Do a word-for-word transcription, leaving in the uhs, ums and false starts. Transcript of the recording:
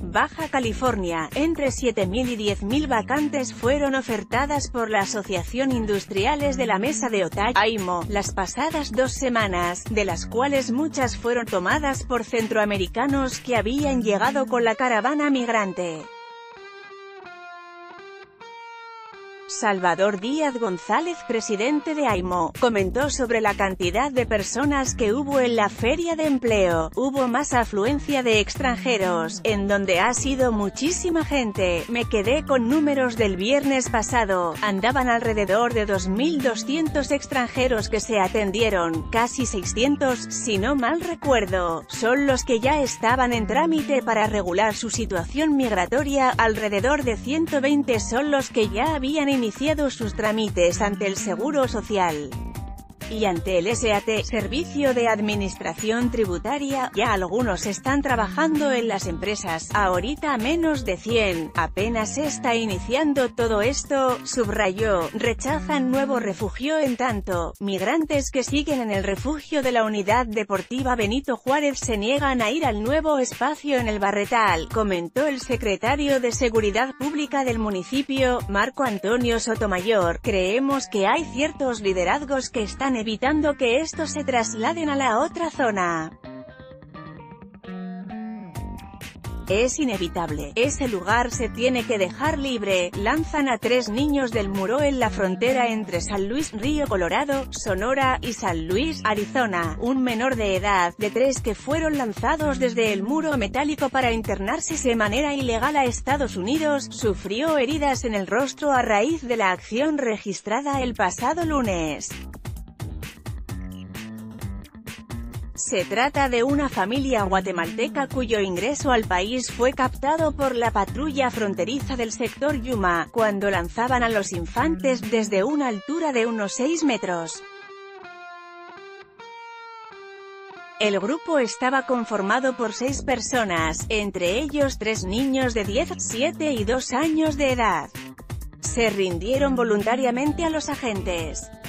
Baja California, entre siete mil y diez mil vacantes fueron ofertadas por la Asociación Industriales de la Mesa de Otay, A I M O, las pasadas dos semanas, de las cuales muchas fueron tomadas por centroamericanos que habían llegado con la caravana migrante. Salvador Díaz González, presidente de A I M O, comentó sobre la cantidad de personas que hubo en la feria de empleo. Hubo más afluencia de extranjeros, en donde ha sido muchísima gente. Me quedé con números del viernes pasado, andaban alrededor de dos mil doscientos extranjeros que se atendieron, casi seiscientos, si no mal recuerdo, son los que ya estaban en trámite para regular su situación migratoria, alrededor de ciento veinte son los que ya habían iniciado sus trámites ante el Seguro Social y ante el S A T, Servicio de Administración Tributaria. Ya algunos están trabajando en las empresas, ahorita menos de cien, apenas se está iniciando todo esto, subrayó. Rechazan nuevo refugio. En tanto, migrantes que siguen en el refugio de la Unidad Deportiva Benito Juárez se niegan a ir al nuevo espacio en el Barretal, comentó el secretario de Seguridad Pública del municipio, Marco Antonio Sotomayor. Creemos que hay ciertos liderazgos que están evitando que estos se trasladen a la otra zona. Es inevitable, ese lugar se tiene que dejar libre. Lanzan a tres niños del muro en la frontera entre San Luis Río Colorado, Sonora, y San Luis, Arizona. Un menor de edad, de tres que fueron lanzados desde el muro metálico para internarse de manera ilegal a Estados Unidos, sufrió heridas en el rostro a raíz de la acción registrada el pasado lunes. Se trata de una familia guatemalteca cuyo ingreso al país fue captado por la patrulla fronteriza del sector Yuma, cuando lanzaban a los infantes desde una altura de unos seis metros. El grupo estaba conformado por seis personas, entre ellos tres niños de diez, siete y dos años de edad. Se rindieron voluntariamente a los agentes.